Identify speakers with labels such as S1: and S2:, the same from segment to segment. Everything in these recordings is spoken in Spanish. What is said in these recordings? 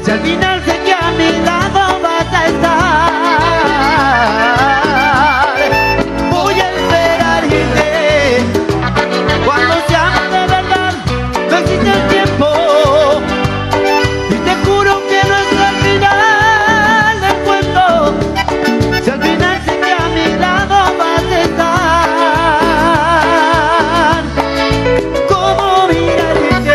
S1: Si al final sé que a mi lado vas a estar, voy a esperar y iré. Cuando se ama de verdad, no existe el tiempo. Y te juro que no es el final del cuento. Si al final sé que a mi lado vas a estar, como mirarte.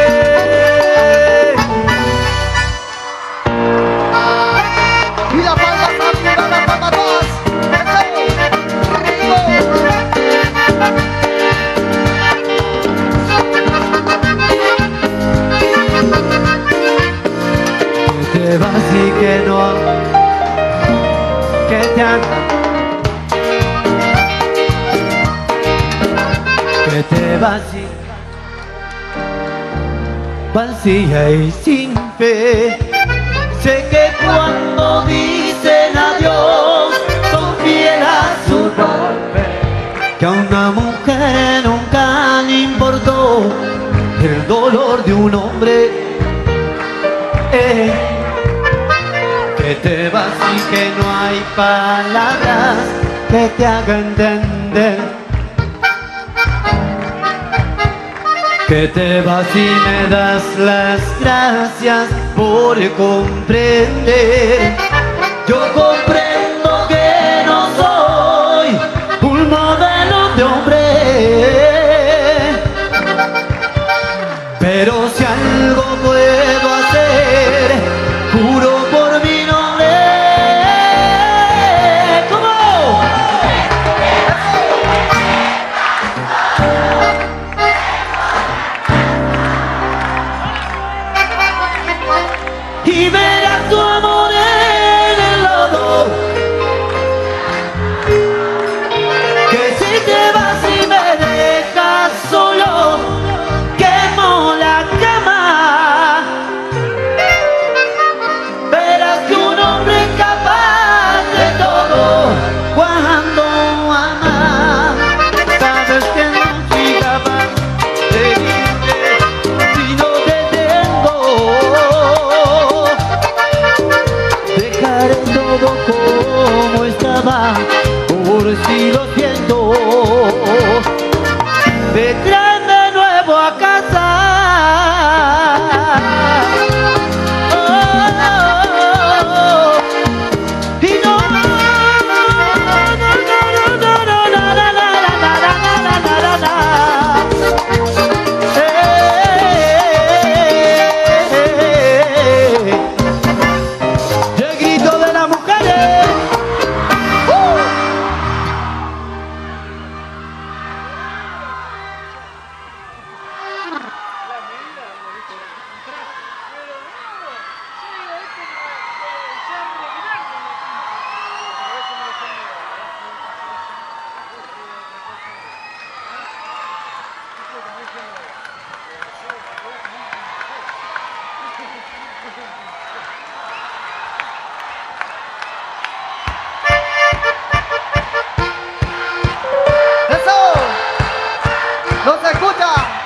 S2: Y la palma arriba, la palma atrás.
S1: Que te vas y que no, que te han, que te vas y vacía y sin fe. Sé que cuando dicen adiós son fieles a su golpe, que a una mujer nunca le importó el dolor de un hombre. Que te vas y que no hay palabras que te hagan entender. Que te vas y me das las gracias por comprender. Yo comprendo que no soy un modelo de hombre, pero si algo puedo hacer, juro por mi nombre. ¿Cómo? Y verás tu amor en el lodo, que si te vas y me dejas solo, quemo la cama. Verás que un hombre es capaz de todo cuando ama. Sabes que no soy capaz de irte si no te tengo. Dejaré todo como estaba por si lo siento. Te traen de nuevo a casa. Y no, y el grito de las mujeres.
S2: ¡Eso! ¡No se escucha!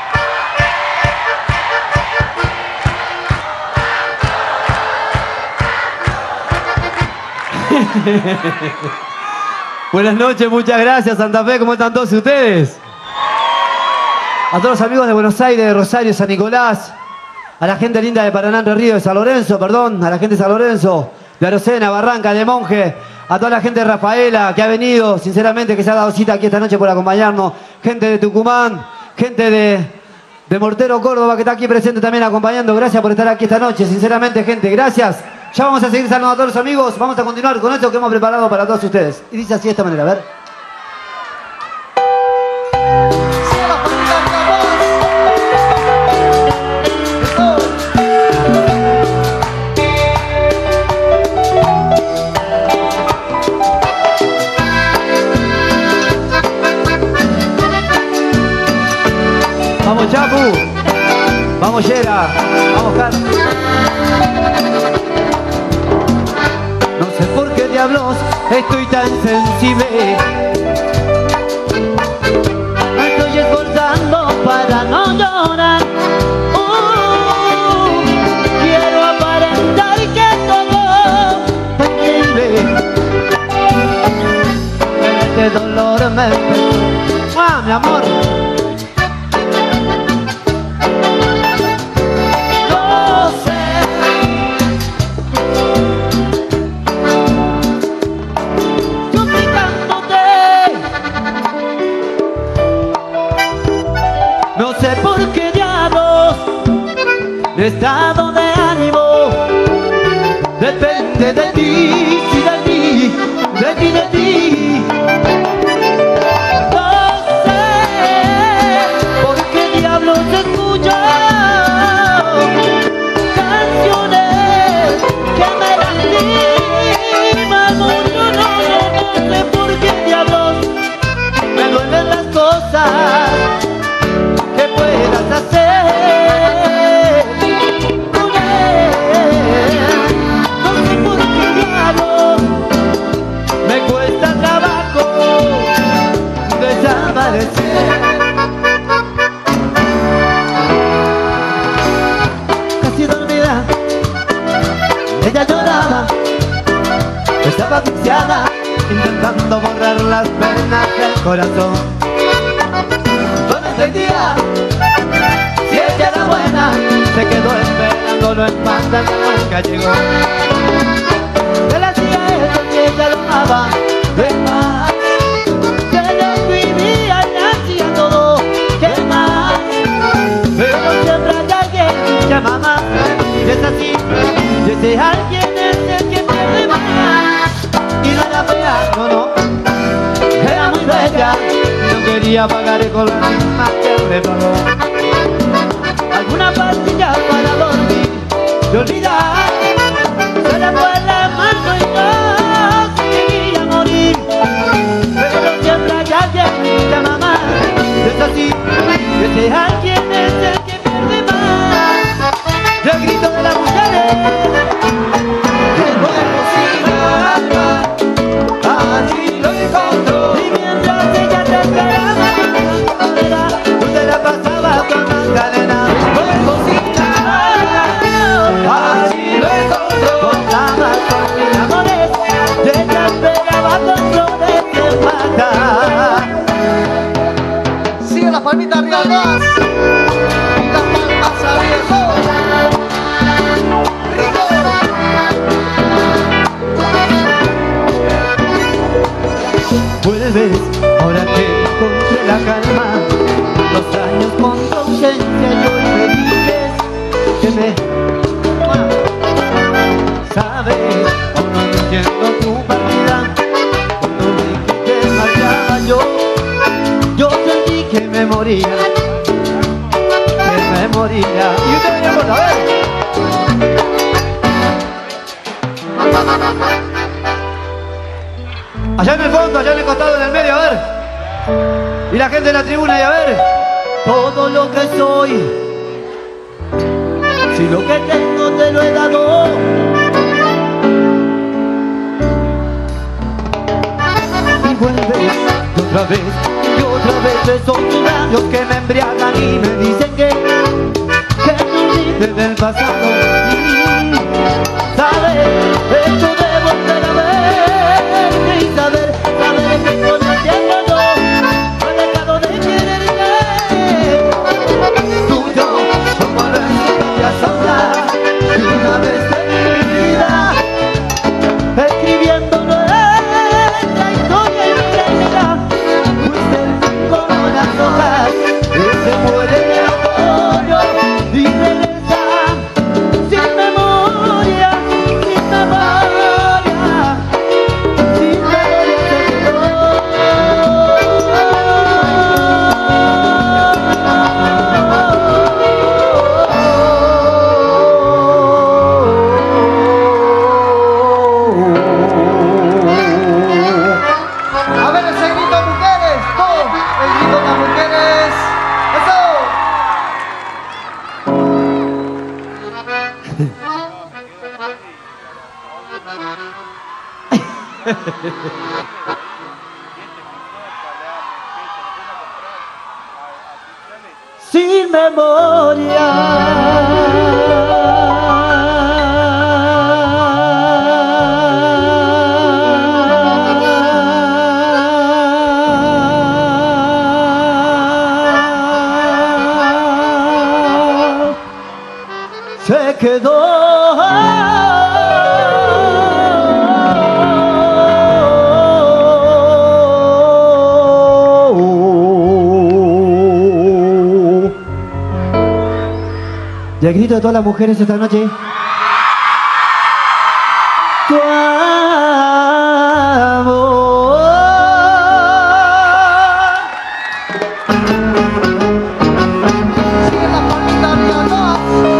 S1: Buenas noches, muchas gracias Santa Fe, ¿cómo están todos ustedes? A todos los amigos de Buenos Aires, de Rosario, San Nicolás, a la gente linda de Paraná, Entre Ríos, de San Lorenzo, perdón, a la gente de San Lorenzo, de Arocena, Barranca, de Monje, a toda la gente de Rafaela que ha venido, sinceramente, que se ha dado cita aquí esta noche por acompañarnos, gente de Tucumán, gente de Mortero, Córdoba, que está aquí presente también acompañando, gracias por estar aquí esta noche, sinceramente, gente, gracias. Ya vamos a seguir saludando a todos los amigos, vamos a continuar con esto que hemos preparado para todos ustedes. Y dice así de esta manera, a ver.
S2: ¡Sigue la familia de la voz! ¡Eso!
S1: Vamos Chapu, vamos Yera, vamos Carlos. No sé por qué diablos estoy tan sensible. Me estoy esforzando para no llorar. Quiero aparentar me empezó. ¡Ah, mi amor! No sé suplicándote, no sé por qué diablos mi estado de ánimo depende de ti, sí, de ti, de ti, de ti. No sé por qué diablos escucho canciones que me lastiman mucho. No sé por qué diablos me duelen las cosas que puedas hacer. Me cuesta trabajo desaparecer. Casi dormida, ella lloraba, estaba asfixiada, intentando borrar las penas del corazón. No entendía si ella era buena, se quedó esperándolo en paz, nunca llegó. Él hacía eso y ella lo amaba de más. Que ella vivía y hacía todo, que más. Pero siempre hay alguien que ama más. Y es así, y ese alguien es el que pierde más. Y no era fea, no, no, era muy bella. Y no quería pagar con la misma que le pagó. Alguna pastilla para dormir y olvidar. Se le fue la mano y no se quería morir. Pero siempre hay alguien que ama más. Es así, ese alguien es el que pierde más. Y el grito de las mujeres que luego sin alma, así lo encontró. Y mientras ella te esperaba, tú te la pasabas con Magdalena. Luego sin alma, así lo encontró. Con mis amores, ella pegaba con flores que mata.
S2: Sigue la palmita arriba atrás. Y las palmas abiertas. Rico.
S1: Vuelves, ahora que encontré la calma. Los años con tu ausencia y hoy me dices que me sabes, aún no entiendo tu partida. Cuando vi que te marchaba yo sentí que me moría. Que me moría. Y usted venía por saber. Allá en el fondo, allá en el costado, en el medio, a ver. Y la gente en la tribuna, y a ver. Todo lo que soy, si lo que tengo te lo he dado. Y vuelves y otra vez beso tus labios que me embriagan y me dicen que me olvide del pasado. ¿Sabes? Esto de volver a verte y saber que con el tiempo no he dejado de quererte. Tuyo como lo ya sabrás que una vez de mi vida escribiendo nuestra historia infinita, fuiste como las hojas que se mueren de otoño y regresa sin memoria, sin memoria, sin
S2: A ver ese grito, mujeres. Todo el grito de las mujeres.
S1: sin memoria. Y el grito de todas las mujeres esta noche. Tu amor.
S2: Sigue la palmita arriba, todas.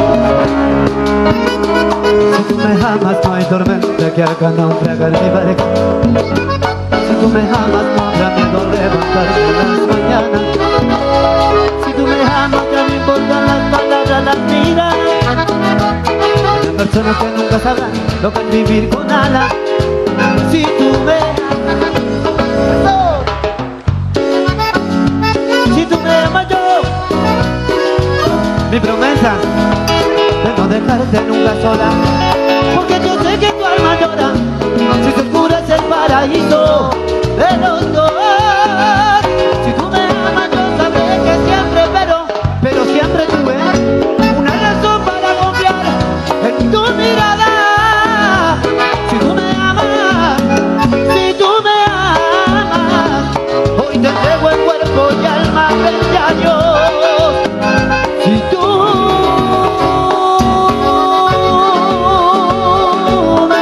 S1: Si tú me amas no hay tormenta que haga naufragar mi barca. Si tú me amas no habrá miedo al levantarme en las mañanas. Si tú me amas ya no importan las palabras, las miradas. Hay personas que nunca sabrán lo que es vivir con alas. Si tú me amas, si tú me amas yo, mi promesa de no dejarte nunca sola, porque yo sé que tu alma llora si se oscurece el paraíso de los dos. Si tú me amas yo sabré que siempre, pero siempre tuve una razón para confiar en tu mirada. Si tú me amas, si tú me amas, hoy te entrego el cuerpo y alma frente a Dios. Si tú me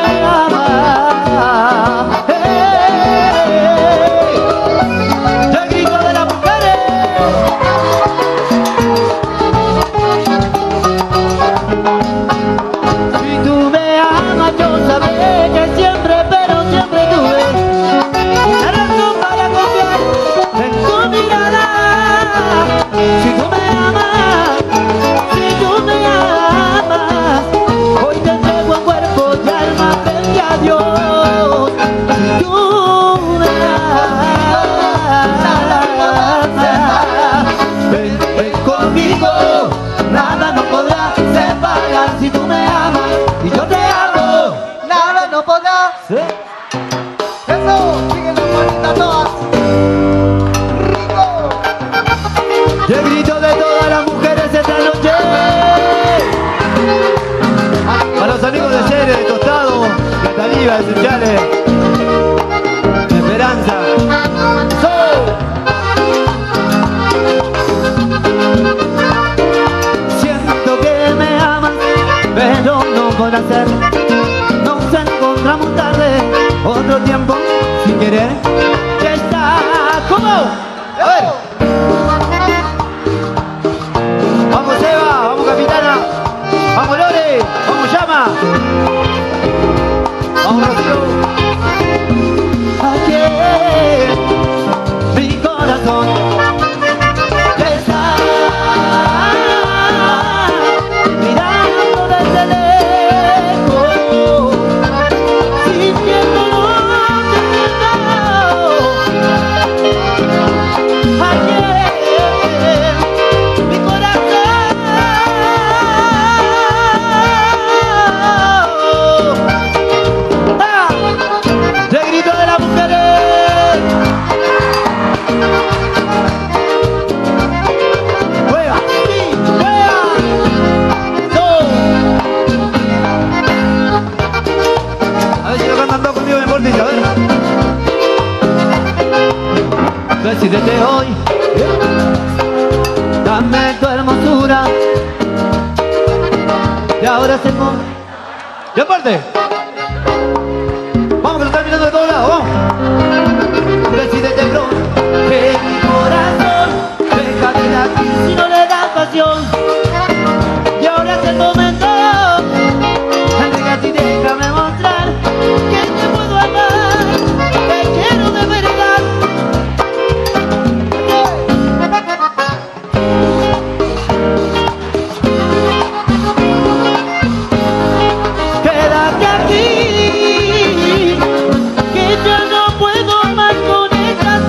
S1: amas, te grito de las mujeres. Si tú me amas, yo sabré que siempre, pero siempre tuve una razón para confiar en tu mirada. Si tú me amas, si tú me amas, hoy te entrego el cuerpo y alma frente a Dios. Si tú me amas, ven conmigo, nada nos podrá separar. Si tú me amas y yo te amo,
S2: Nada no podrá.
S1: ¿sí?
S2: Eso, sigue la palmita, todas. Rico.
S1: Y el grito de todas las mujeres esta noche. A los amigos de Cere, de Tostado, de Taliba, de Sunchales, de Esperanza. Siento que me amas, pero no podrá ser. Nos encontramos tarde, otro tiempo, sin querer. Ya está, ¿cómo? A ver. Vamos Eva, vamos Capitana, vamos Lore, vamos Llama, vamos Rocío. Ayer mi corazón está mirando desde lejos, sintiendo donde ayer mi corazón te grito de las mujeres. Juega, sí, juega. A ver si lo cantan todos conmigo en Mortis, a ver. Decídete hoy, dame tu hermosura. Y ahora hacemos. Y aparte, vamos que lo están mirando de todos lados, vamos. Decídete pronto, que mi corazón deja de latir si no le das pasión. Y ahora es el momento, entrégate y déjame mostrar que te puedo amar, te quiero de verdad. Quédate aquí, que ya no puedo más con esta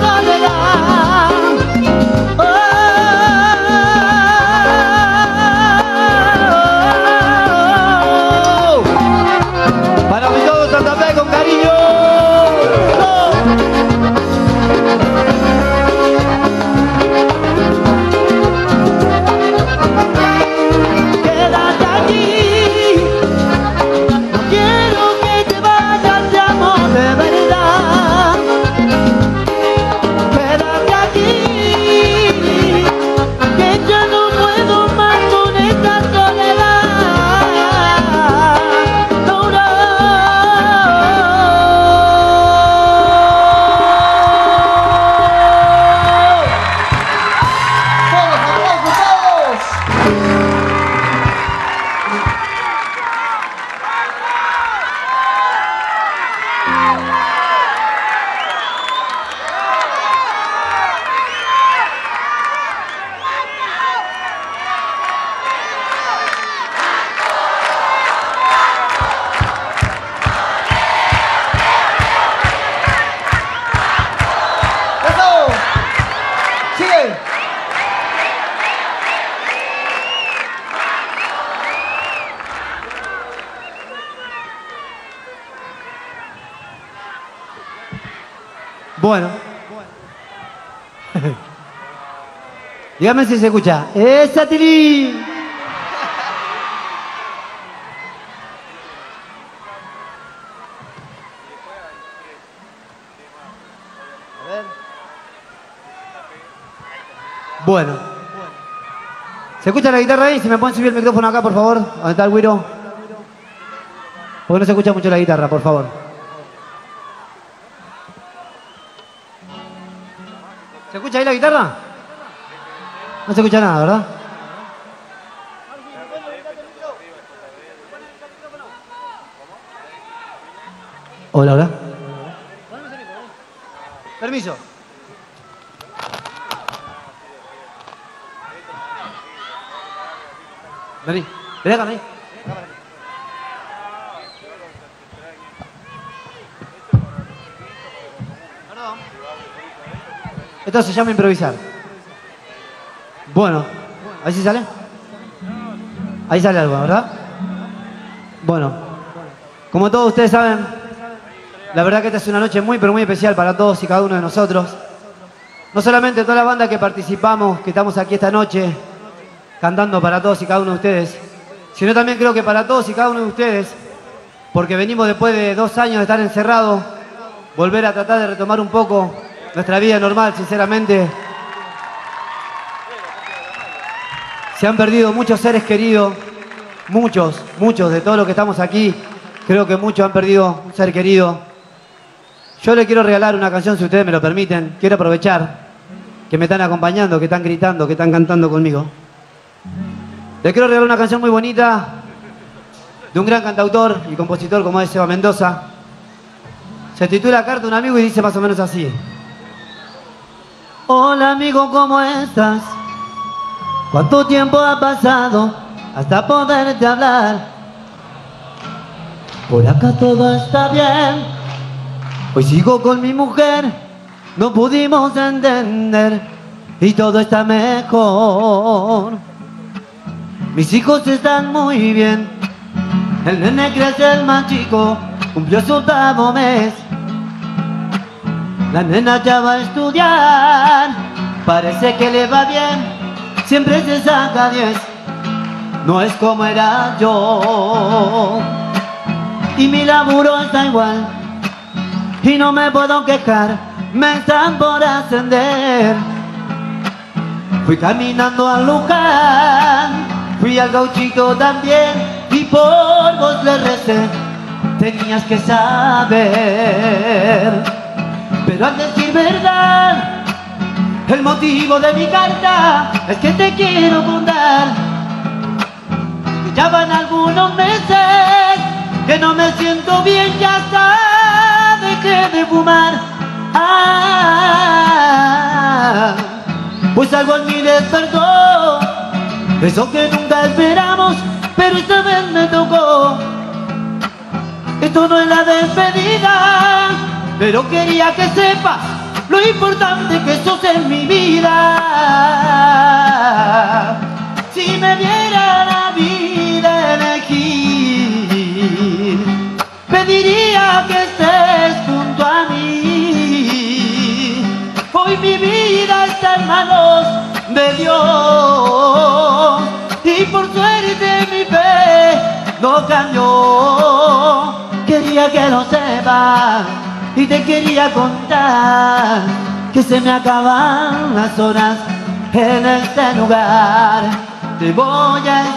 S1: Bueno. Dígame si se escucha. ¡Esa Tilín! A ver. Bueno. ¿Se escucha la guitarra ahí? Si me pueden subir el micrófono acá, por favor. ¿Dónde está el güiro? Porque no se escucha mucho la guitarra, por favor. ¿Se escucha ahí la guitarra? No se escucha nada, ¿verdad? Hola, hola. Permiso. Vení, vení acá, vení. Perdón. Esto se llama improvisar. Bueno, ¿ahí sí sale? Ahí sale algo, ¿verdad? Bueno, como todos ustedes saben, la verdad que esta es una noche muy, pero muy especial para todos y cada uno de nosotros. No solamente toda la banda que participamos, que estamos aquí esta noche, cantando para todos y cada uno de ustedes, sino también creo que para todos y cada uno de ustedes, porque venimos después de 2 años de estar encerrados, volver a tratar de retomar un poco nuestra vida normal, sinceramente. Se han perdido muchos seres queridos, muchos de todos los que estamos aquí, creo que muchos han perdido un ser querido. Yo le quiero regalar una canción, si ustedes me lo permiten. Quiero aprovechar que me están acompañando, que están gritando, que están cantando conmigo. Le quiero regalar una canción muy bonita de un gran cantautor y compositor como es Seba Mendoza. Se titula Carta a un amigo y dice más o menos así. Hola amigo, ¿cómo estás? ¿Cuánto tiempo ha pasado hasta poderte hablar? Por acá todo está bien. Hoy sigo con mi mujer, no pudimos entender y todo está mejor. Mis hijos están muy bien, el nene crece, el más chico cumplió su 8º mes. La nena ya va a estudiar, parece que le va bien, siempre se saca 10, no es como era yo. Y mi laburo está igual, y no me puedo quejar, me están por ascender. Fui caminando a Luján, fui al Gauchito también, y por vos le recé, tenías que saber. Pero al decir verdad, el motivo de mi carta es que te quiero contar que ya van algunos meses que no me siento bien, ya está. Dejé de fumar, pues algo en mí despertó, eso que nunca esperamos, pero esta vez me tocó. Esto no es la despedida, pero quería que sepas lo importante que sos en mi vida. Si me diera la vida elegir, pediría que estés junto a mí. Hoy mi vida está en manos de Dios y por suerte mi fe no cambió. Quería que lo sepas y te quería contar que se me acaban las horas en este lugar. Te voy a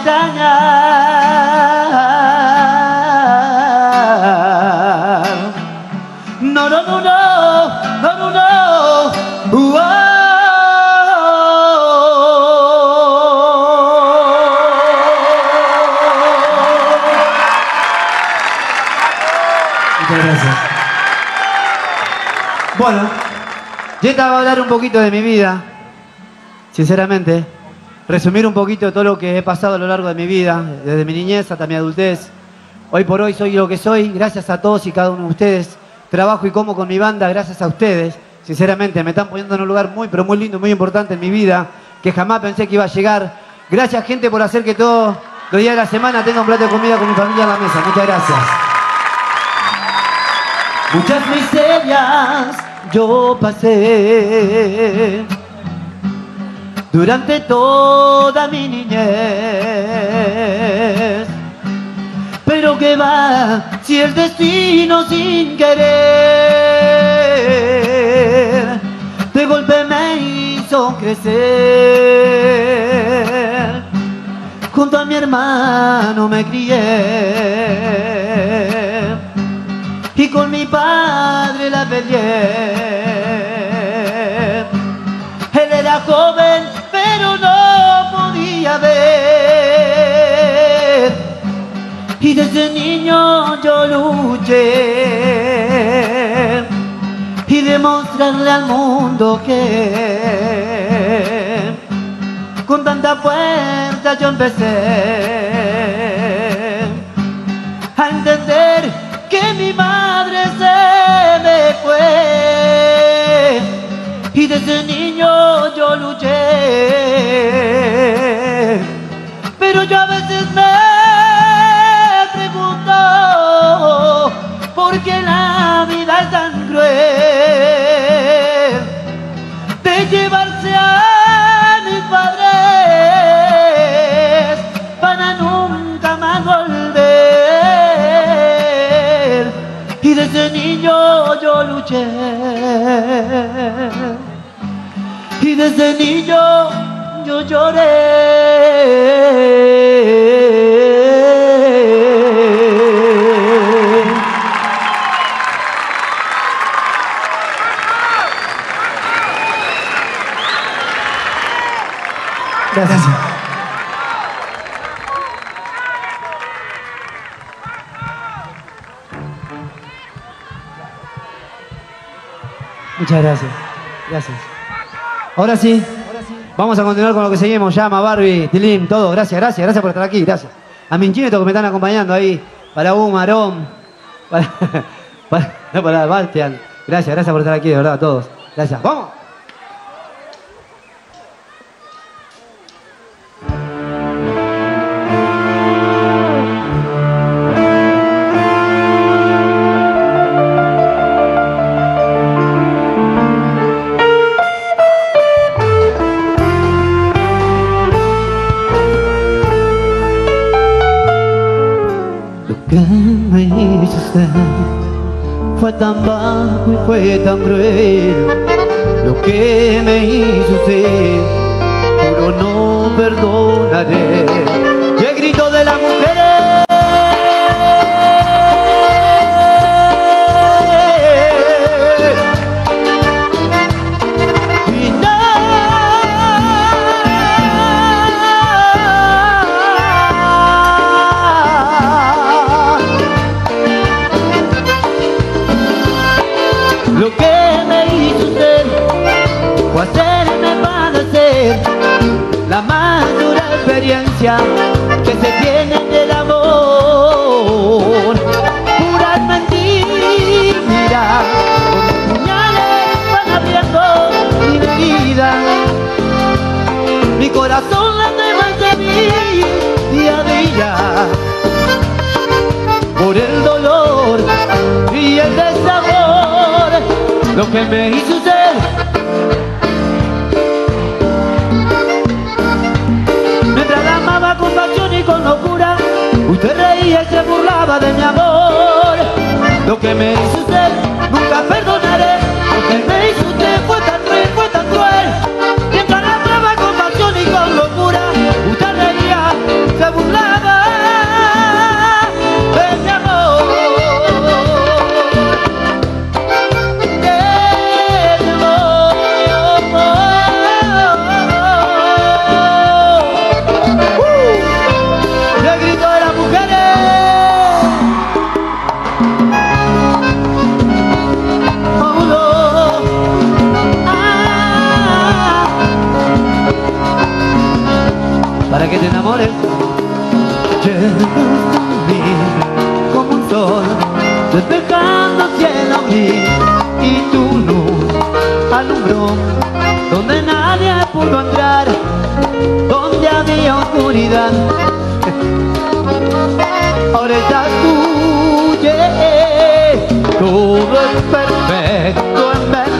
S1: extrañar. No, no, no, no, no, no, no. Muchas gracias. Bueno, yo te voy a hablar un poquito de mi vida, sinceramente. Resumir un poquito todo lo que he pasado a lo largo de mi vida, desde mi niñez hasta mi adultez. Hoy por hoy soy lo que soy, gracias a todos y cada uno de ustedes. Trabajo y como con mi banda gracias a ustedes. Sinceramente, me están poniendo en un lugar muy, pero muy lindo, muy importante en mi vida, que jamás pensé que iba a llegar. Gracias, gente, por hacer que todos los días de la semana tenga un plato de comida con mi familia en la mesa. Muchas gracias. Muchas miserias yo pasé durante toda mi niñez. Pero que va, si el destino sin querer de golpe me hizo crecer. Junto a mi hermano me crié y con mi padre la peleé. Él era joven pero no podía ver, y desde niño yo luché y demostrarle al mundo que con tanta fuerza yo empecé a entender que mi madre se me fue, y desde niño yo luché. Pero yo a veces me pregunto por qué la vida es tan cruel de llevarse a mis padres para nunca más volver. Y desde niño yo luché, y desde niño yo lloré. Gracias. Muchas gracias. Gracias. Ahora sí, vamos a continuar con lo que seguimos. Llama, Barbie, Tilim, todo. Gracias, gracias, gracias por estar aquí. Gracias. A Minchineto que me están acompañando ahí. Para Marón. Para Bastian. Gracias, gracias por estar aquí, de verdad, a todos. Gracias. ¡Vamos! Fue tan bajo y fue tan cruel lo que me hizo usted, juro no perdonaré. Y el grito de las mujeres y lo que me hizo usted fue hacerme padecer la más dura experiencia que se tiene del amor. Puras mentiras, con puñales van abriendo mi vida. Mi corazón la más de mí día a día, por el dolor y el desamor. Lo que me hizo usted mientras la amaba con pasión y con locura, usted reía y se burlaba de mi amor. Lo que me hizo usted nunca perdonaré. Lo que me hizo usted fue tan cruel, fue tan cruel. Mientras la amaba con pasión y con locura, usted reía, se burlaba de mi amor. Para que te enamores, llegas a mí como un sol, despejando el cielo gris, y tu luz alumbró donde nadie pudo entrar, donde había oscuridad. Ahora estás tú, yeah, todo es perfecto en verdad.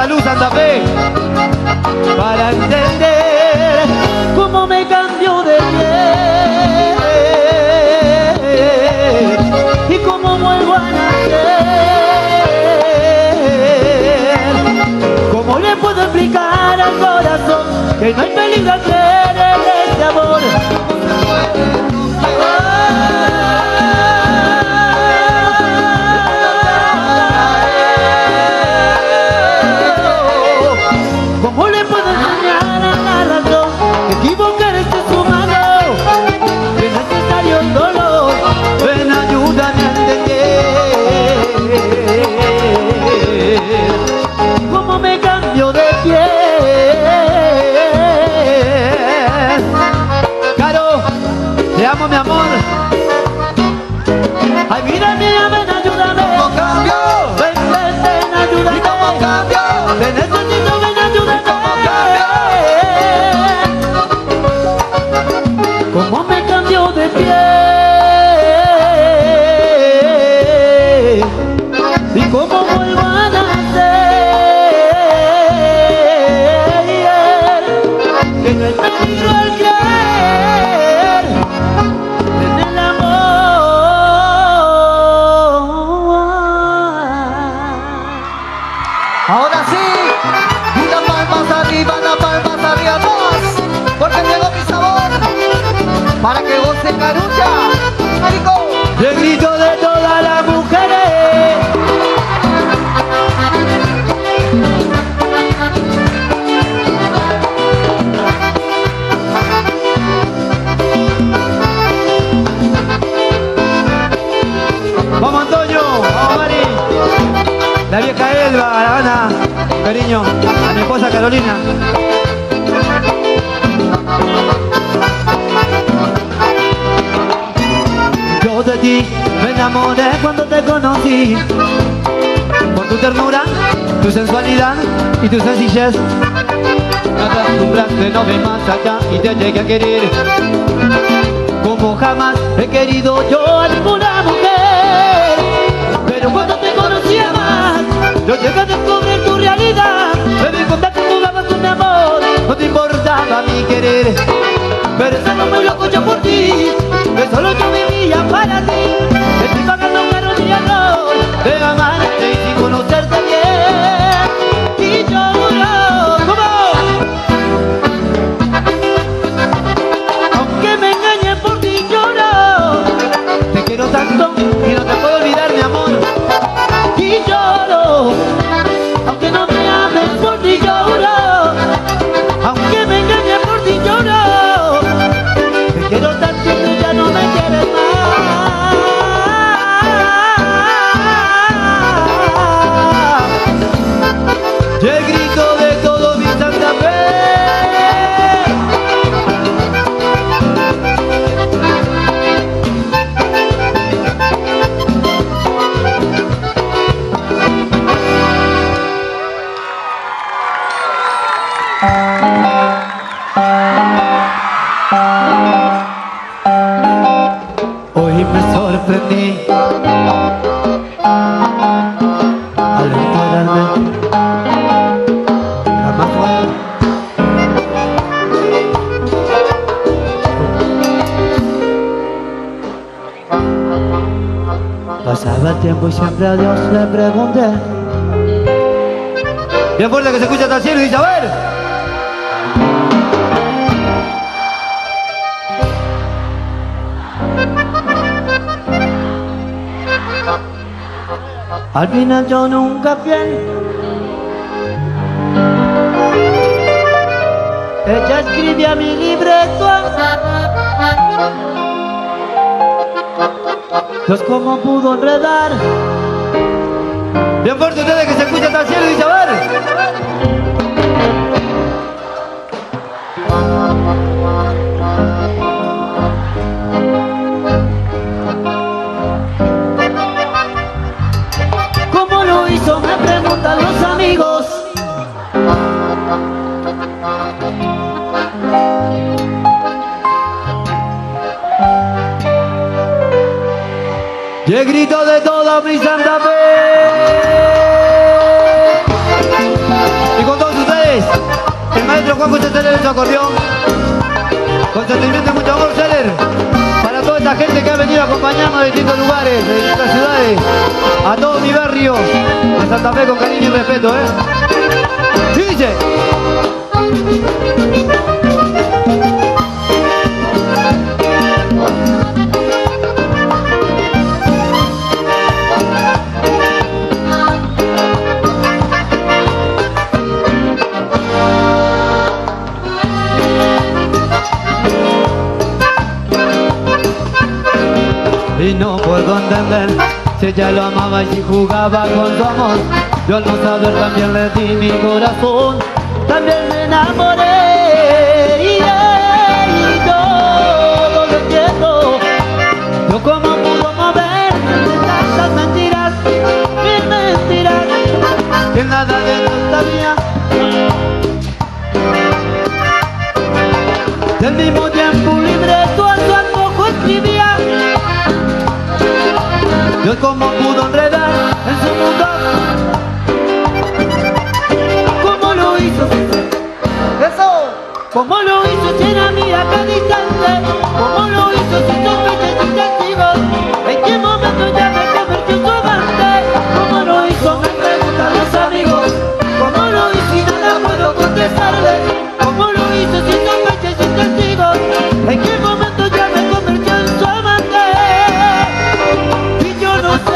S1: salud, Santa Fe. Para entender cómo me cambió de piel y cómo vuelvo a nacer. ¿Cómo le puedo explicar al corazón que no hay peligro al creer en este amor? ¿Cómo le puedo enseñar a la razón que equivocarse es humano? Que es necesario el dolor. Ven, ayúdame a entender cómo me cambio de piel. Caro, te amo, mi amor. Ay, vida mía, ven, ayúdame.
S2: ¿Cómo cambio?
S1: Ven, ayúdame.
S2: ¿Y cómo cambio?
S1: Te necesito, ven, ayúdame. ¿Cómo me cambió de piel? ¿Y cómo vuelvo a nacer? Que no es peligro al creer en el amor.
S2: Ahora sí, y las palmas arriba todas, porque llegó mi sabor, para que goce Carucha, Rico.
S1: El grito de todas las mujeres. Vamos, Antonio, vamos, Mari. La vieja Elba, la Ana, cariño, a mi esposa Carolina. Yo de ti me enamoré cuando te conocí, por tu ternura, tu sensualidad y tu sencillez. Me acostumbraste, no ves más allá y te llegué a querer como jamás he querido yo a ninguna mujer. Pero cuando te conocía más, yo llegué a descubrir tu realidad. Me di cuenta que jugabas con mi amor, no te importaba mi querer. Pero estaba muy loco yo por ti, que solo yo vivía para ti. Estoy pagando caro mi error de amarte y sin conocerte bien. Y lloro, ¿cómo? Aunque me engañes por ti lloro. Te quiero tanto y no te puedo olvidar, mi amor. Y lloro, aunque no me ames por ti lloro. Aunque me engañes por ti lloro. Te quiero tanto que ya no me quieres más. Y el grito de todo mi Santa Fe. Hoy me sorprendí al enterarme jamás fue. Pasaba el tiempo y siempre a Dios le pregunté. Bien fuerte que se escucha hasta el cielo y dice, a ver. Al final yo nunca pienso. Ella escribía mi libreto. Dios, cómo pudo enredar. Bien fuerte ustedes que se escucha hasta el cielo y dice, a ver. ¿Cómo lo hizo? Me preguntan los amigos. Y el grito de toda mi Santa Fe. Juanjo Celer en su acordeón. Con sentimiento y mucho amor, Celer. Para toda esta gente que ha venido a acompañarnos de distintos lugares, de distintas ciudades. A todo mi barrio de Santa Fe con cariño y respeto, ¿eh? Y dice. Y no puedo entender si ella lo amaba y si jugaba con su amor. Yo al no saber también le di mi corazón, también me enamoré y todo lo entiendo. Yo como pudo mover tantas mentiras, mil mentiras, que nada de esto sabía. Del mismo tiempo libre tú a su antojo escribía. Dios cómo pudo enredar en su mundo, cómo lo hizo, eso, cómo lo hizo si era mía cada instante, cómo lo hizo sin sospechas y testigos, en qué momento ya me convirtió en su amante, cómo lo hizo me preguntan los amigos, cómo lo hizo y nada puedo contestarle, cómo lo hizo sin sospechas y testigos, en qué momento ya me convirtió en su amante. No sé.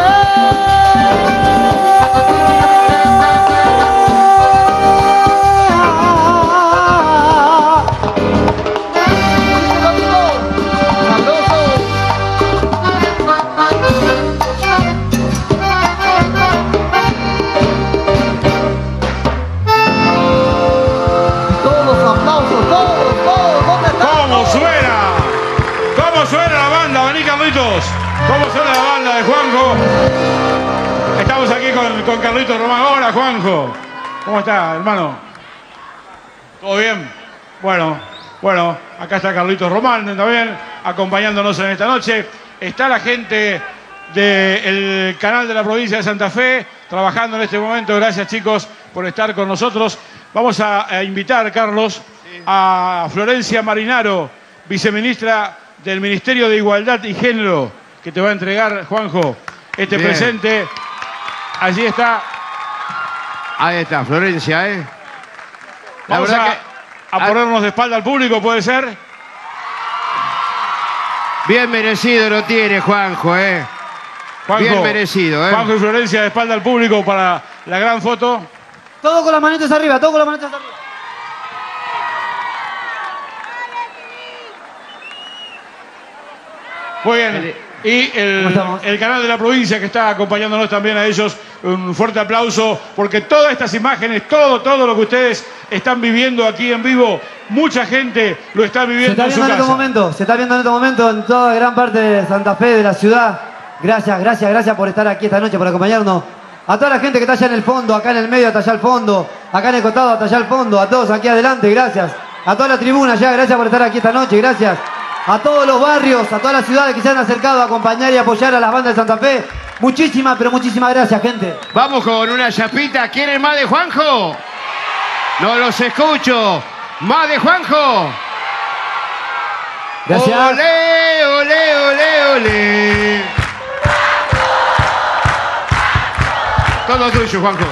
S1: Todos aplausos, todos, ¿dónde están?
S3: ¿Cómo suena? ¿Cómo suena la banda? Vení, Carlitos. ¿Cómo suena la banda de Juanjo? Estamos aquí con Carlitos Román. Hola, Juanjo. ¿Cómo está, hermano? ¿Todo bien? Bueno, acá está Carlitos Román también, acompañándonos en esta noche. Está la gente del canal de la provincia de Santa Fe, trabajando en este momento. Gracias, chicos, por estar con nosotros. Vamos a invitar, Carlos, a Florencia Marinaro, viceministra del Ministerio de Igualdad y Género, que te va a entregar, Juanjo, este
S4: Bien.
S3: presente. Allí está.
S4: Ahí está, Florencia, ¿eh? La
S3: Vamos
S4: verdad
S3: a ponernos de espalda al público, ¿puede ser?
S4: bien merecido lo tiene Juanjo, ¿eh?
S3: Juanjo,
S4: Bien merecido, ¿eh?
S3: Juanjo y Florencia de espalda al público para la gran foto.
S1: Todo con las manitas arriba, todo con las manitas arriba.
S3: Muy bien. Y el canal de la provincia que está acompañándonos también a ellos, un fuerte aplauso, porque todas estas imágenes, todo lo que ustedes están viviendo aquí en vivo, mucha gente lo está viviendo en su casa.
S1: Se está viendo en este momento en toda gran parte de Santa Fe, de la ciudad. Gracias por estar aquí esta noche, por acompañarnos. A toda la gente que está allá en el fondo, acá en el medio, hasta allá al fondo, acá en el costado, hasta allá al fondo, a todos aquí adelante, gracias. A toda la tribuna allá, gracias por estar aquí esta noche, gracias. A todos los barrios, a todas las ciudades que se han acercado a acompañar y apoyar a las bandas de Santa Fe. Muchísimas, pero muchísimas gracias, gente.
S4: Vamos con una chapita. ¿Quieren más de Juanjo? No los escucho. ¿Más de Juanjo?
S1: Gracias.
S4: Olé, olé, olé, olé. Todo tuyo, Juanjo.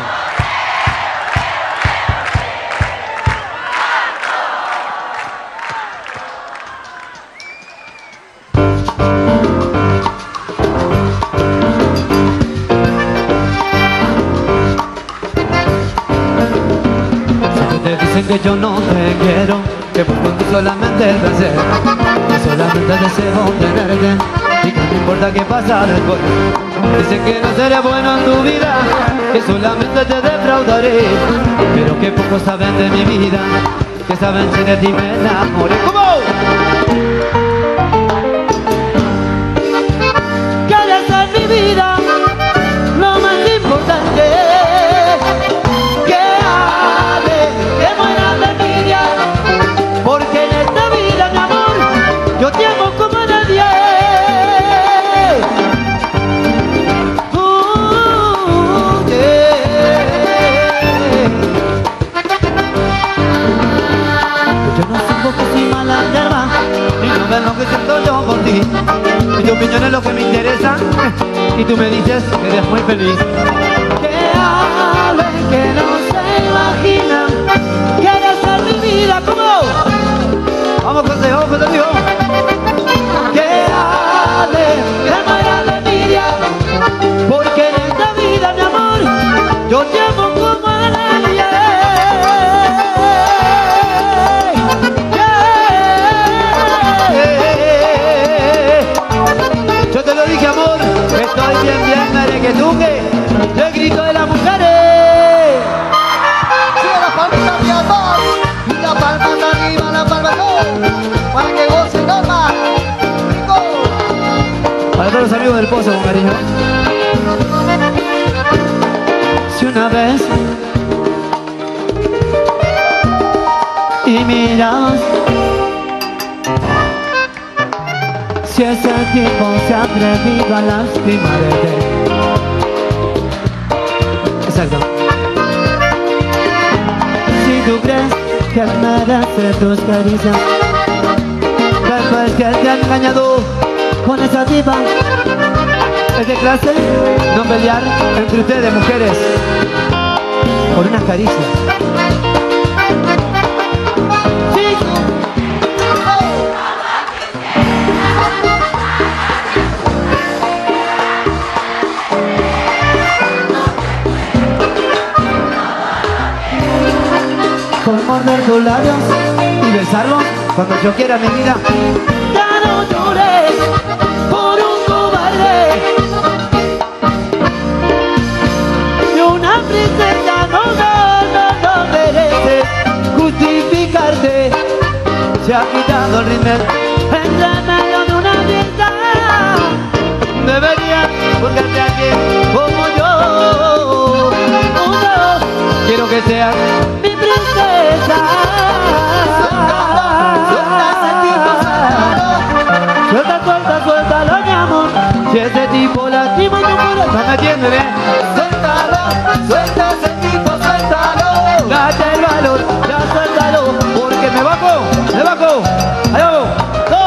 S1: Te dicen que yo no te quiero, que busco en ti solamente el placer, que solamente deseo tenerte y que no importa qué pasa después. Dicen que no seré bueno en tu vida, que solamente te defraudaré, pero que pocos saben de mi vida, que saben si de ti me enamoré. ¿Cómo? Quieres en mi vida lo más importante. Porque en esta vida, mi amor, yo te amo como a nadie. Yeah. que siento yo por ti. Y tu opinión es lo que me interesa. Y tú me dices que eres muy feliz.
S2: Que hablen, que no se imaginan. Quieres ser mi vida, ¿cómo?
S1: Vamos, José, amigo.
S2: Que hablen, que mueran de envidia. Porque en esta vida, mi amor, yo te amo como a nadie.
S1: Yo te lo dije, amor, estoy bien, merequetungue. Yo el grito de las mujeres.
S2: Sigue la palmita hacia abajo y la palma de arriba, la palma abajo, para que goce norma.
S1: Para todos los amigos del Pozo, con cariño. Si una vez y miras, si ese tipo se ha atrevido a lastimarte. Exacto. Si tú crees que él merece tus caricias, después que él te ha engañado con esa tipa, es de clase no pelear entre ustedes, mujeres, por unas caricias. Por morder tus labios y besarlos cuando yo quiera, mi vida.
S2: Ya no llores por un cobarde y una princesa no merece
S1: Justificarte, se ha quitado el rímel.
S2: entre medio de una fiesta.
S1: Deberías buscarte a alguien como yo. Quiero que seas
S2: Mi princesa. Suéltalo, mi amor.
S1: si ese tipo lastima tu corazón, ¿me entienden,
S2: Suéltalo, suelta ese tipo, suéltalo.
S1: Date el valor, ya suéltalo, porque me bajo, ahí vamos, ¡go!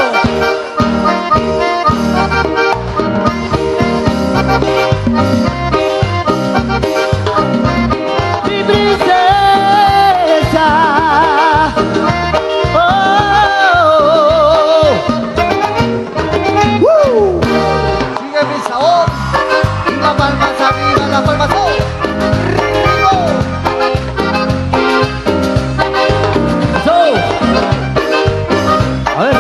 S2: Mi princesa. Sigue mi sabor. Y la palma arriba, la palma abajo.
S1: A ver.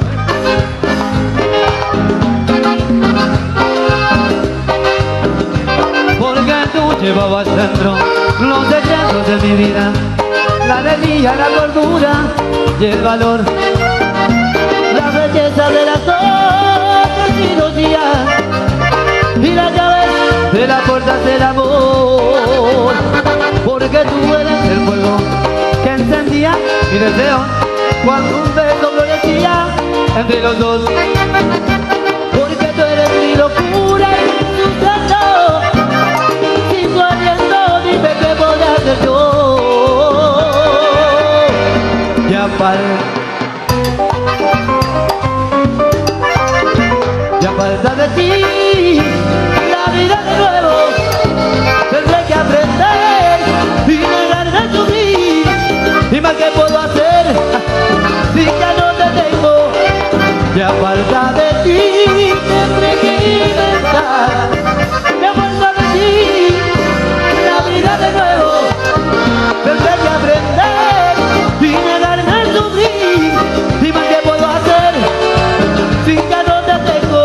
S1: Porque tú llevabas dentro los secretos de mi vida, la alegría, la cordura y el valor,
S2: La belleza de las hojas y los días y las llaves
S1: de las puertas del amor. Porque tú eres el fuego que encendía mi deseo cuando un beso florecía entre los dos.
S2: porque tú eres mi locura y mi sustento. Sigo aliento, dime qué podré hacer yo.
S1: Ya falta de ti,
S2: La vida de nuevo tendré que aprender y negarme a subir.
S1: dime qué puedo hacer.
S2: Si ya no te tengo,
S1: Ya falta de
S2: y tendré que inventar. Me vuelvo de ti, la vida de nuevo tendré que aprender y negarme a sufrir. Dime qué puedo hacer si ya no te tengo.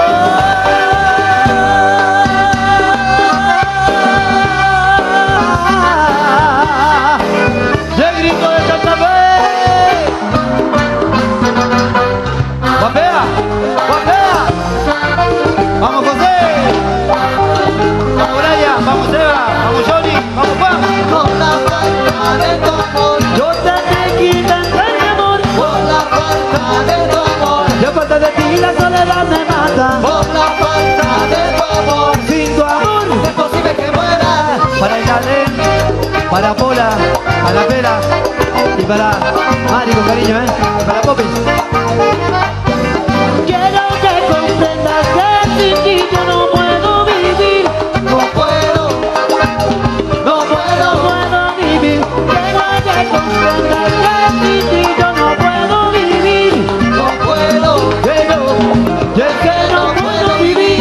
S1: yo grito de Santa Fe. ¡Guapea! ¡Guapea! ¡Vamos, José! ¡Vamos, Brian! ¡Vamos, Eva! ¡Vamos, Johnny! ¡Vamos, Juan!
S2: Por la falta de tu amor,
S1: Yo tendré que intentar, mi amor.
S2: por la falta de tu amor,
S1: Ya falta de ti, la soledad me mata.
S2: por la falta de tu amor.
S1: Sin tu amor,
S2: Es posible que muera.
S1: para el Galén, para Pola, a la pera, Y para Mari con cariño, ¿eh? Y para Popis.
S2: Quiero que comprendas que sin ti yo no puedo vivir. No puedo vivir. Quiero que comprendas que sin ti yo no puedo vivir. No puedo, yo es que no puedo vivir.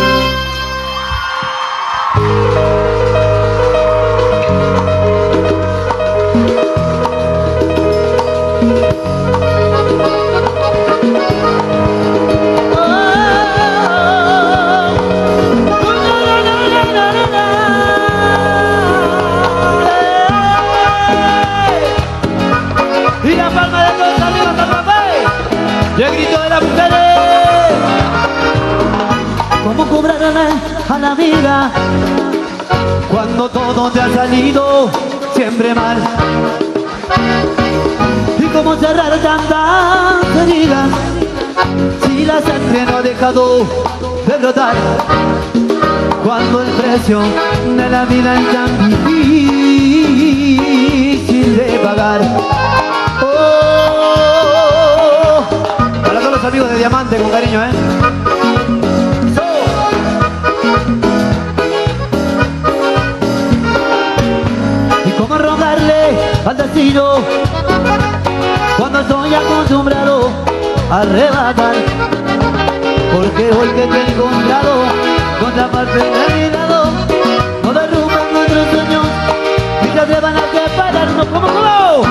S2: Y la palma de todos amigos hasta papá. Y el grito de las mujeres. ¿Cómo cobrarle a la vida
S1: Cuando todo te ha salido siempre mal.
S2: y cómo cerrar tantas heridas
S1: Si la sangre no ha dejado de brotar. Cuando el precio de la vida es tan difícil de pagar. Oh, para todos los amigos de Diamante con cariño, ¿eh?
S2: y cómo rogarle al destino cuando estoy acostumbrado a arrebatar.
S1: Porque hoy que te he encontrado con la parte de mi lado,
S2: No derrumban nuestros sueños y te llevan a separarnos como globo.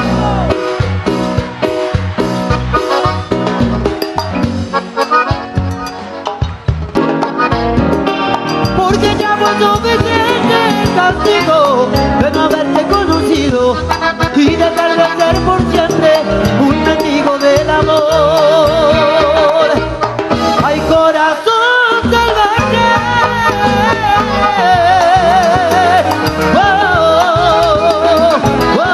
S2: Porque ya fue suficiente el castigo de no haberte conocido y dejar de ser por siempre un enemigo del amor. ¡Ay, corazón salvaje! ¡Oh, oh, oh!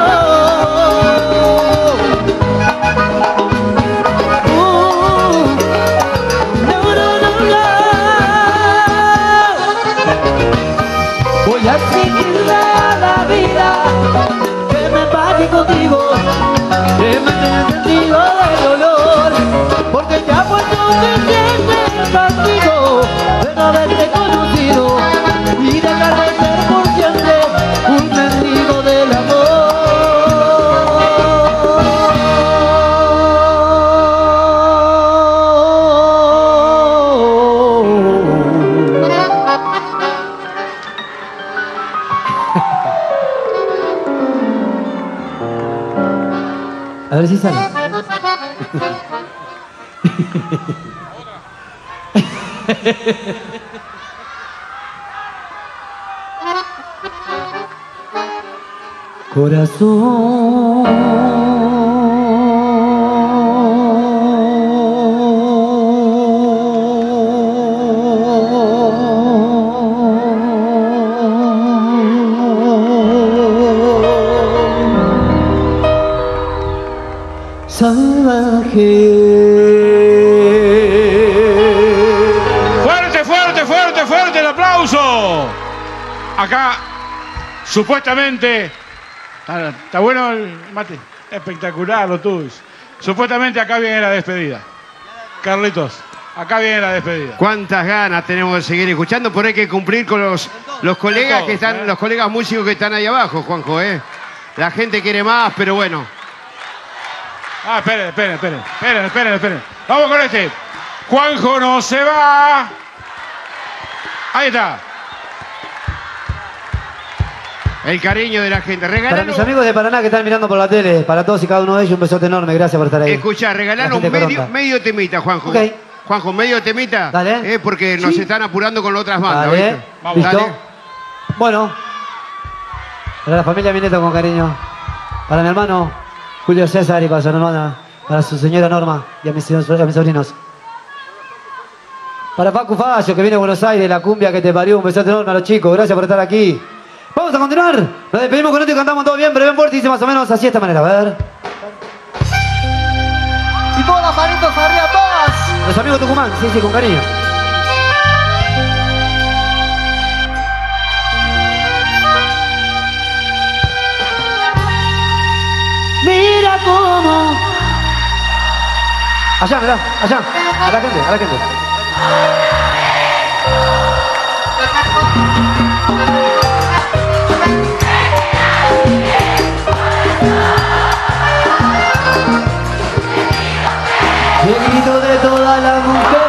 S2: No, no, no, no. Voy a exigirle a la vida que me pague contigo, que me dé el sentido del dolor, porque ya fue suficiente el castigo de no haberte conocido y dejar de ser por siempre un mendigo del amor.
S1: a ver si sale. Salvaje.
S3: Fuerte, fuerte, fuerte, fuerte el aplauso. Acá, supuestamente, está bueno el mate, espectacular lo tuyo. Supuestamente acá viene la despedida. Carlitos, acá viene la despedida.
S4: Cuántas ganas tenemos de seguir escuchando, pero hay que cumplir con los colegas que están, los colegas músicos que están ahí abajo, Juanjo, ¿eh? La gente quiere más, pero bueno.
S3: Ah, esperen. Vamos con este. Juanjo no se va. Ahí está.
S4: El cariño de la gente.
S1: Para
S4: Regalalo.
S1: mis amigos de Paraná que están mirando por la tele, para todos y cada uno de ellos, un besote enorme. Gracias por estar ahí.
S4: Escuchá, regalanos
S1: La gente coronta.
S4: medio temita, Juanjo.
S1: Ok.
S4: Juanjo, medio temita.
S1: Dale.
S4: Porque nos están apurando con otras bandas,
S1: Dale.
S4: ¿viste?
S3: Vamos.
S1: ¿Listo?
S4: Dale.
S1: Bueno. Para la familia Mineto con cariño. Para mi hermano Julio César y para su hermana, para su señora Norma y a mis sobrinos. Para Paco Fallo, que viene de Buenos Aires, la cumbia que te parió, un besote enorme a los chicos. Gracias por estar aquí. Vamos a continuar. Nos despedimos con esto y cantamos todo bien, pero bien fuerte, dice más o menos así de esta manera. A ver.
S2: Y todas las manitos arriba, todas.
S1: Los amigos de Tucumán, sí, con cariño.
S2: Mi cómo.
S1: Allá, mirá, allá. A la gente, a la gente. El grito de todas las mujeres.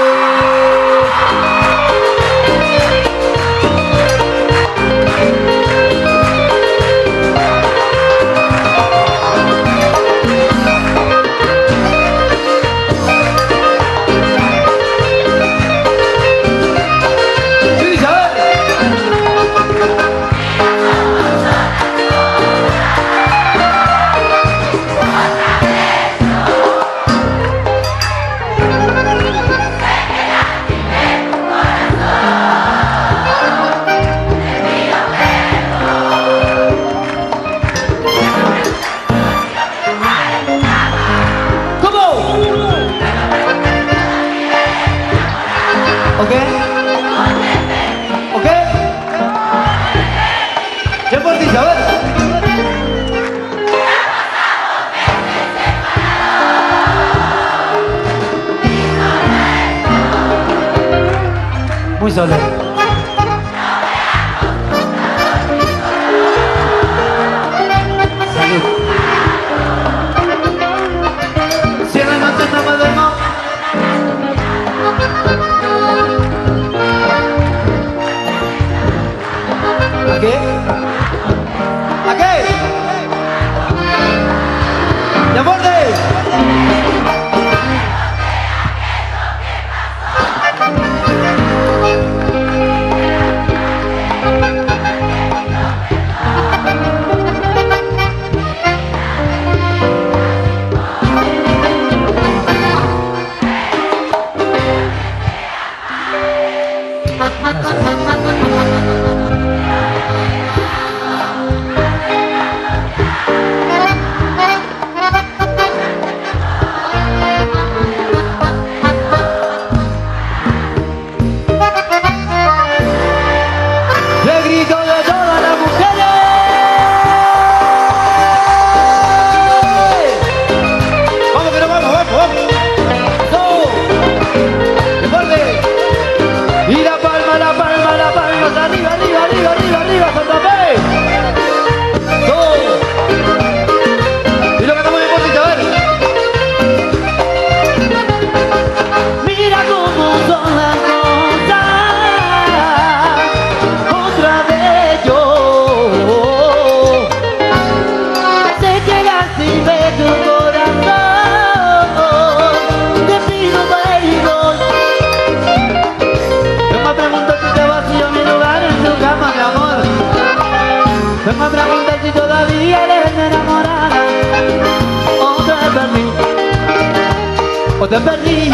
S1: ¿Ok? ¿Ok? ¿Quién por ti? A ver. Muy solemne. Salud. Si en la noche no me duermo. ¿A qué? ¿A qué? ¡Ya borde! Me preguntas si todavía eres enamorada o te perdí.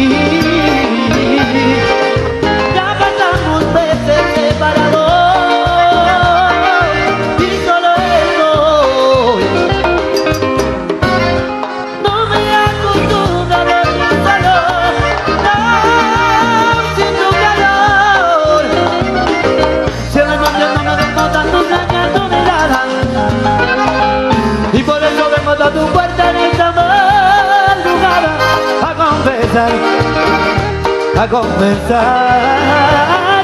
S1: Ya pasamos veces separados y solo estoy. No me acostumbro a verte solo, no, sin tu calor. Si en la noche no me dejo tanto extrañar tu mirada, y por eso vengo a tu puerta en esta madrugada a confesar, a confesar.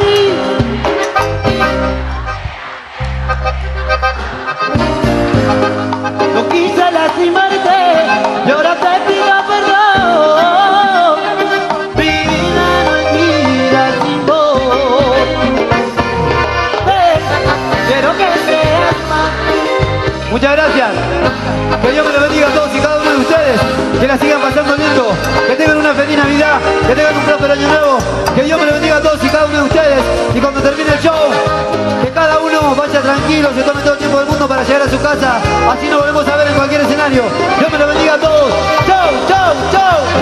S1: No quise lastimarte y ahora te pido perdón. Mi vida no es vida sin vos. Quiero que seas más. Muchas gracias. Que Dios me lo bendiga a todos y cada uno de ustedes. Que la sigan pasando lindo. Que tengan una feliz Navidad. Que tengan un próspero año nuevo. Que Dios me lo bendiga a todos y cada uno de ustedes. Y cuando termine el show, que cada uno vaya tranquilo, se tome todo el tiempo del mundo para llegar a su casa. Así nos volvemos a ver en cualquier escenario. Dios me lo bendiga a todos. Chau, chau, chau.